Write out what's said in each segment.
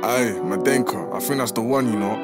Aye, Madenka, I think that's the one, you know.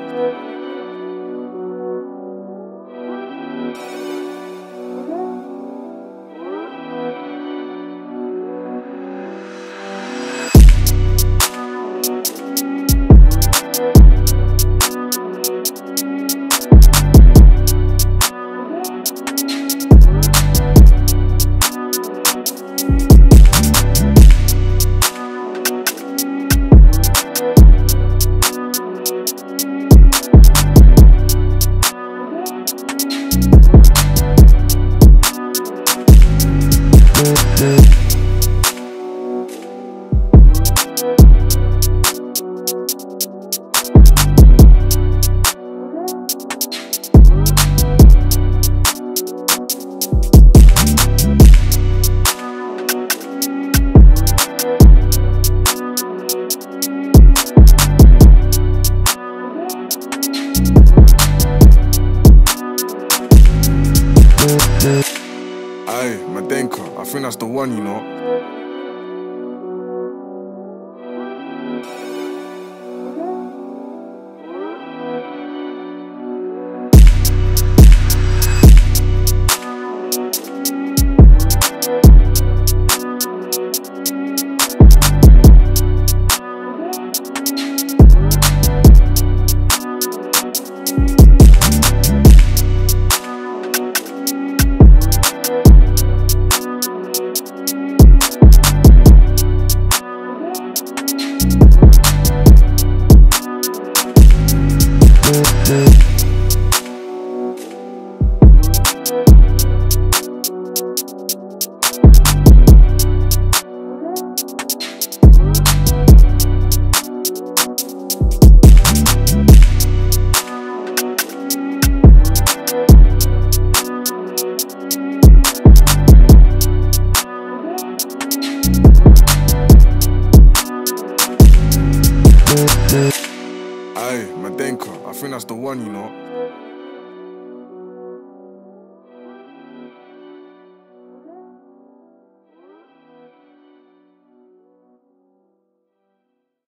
Aye, Madenka, I think that's the one, you know. Aye, Madenka, I think that's the one, you know.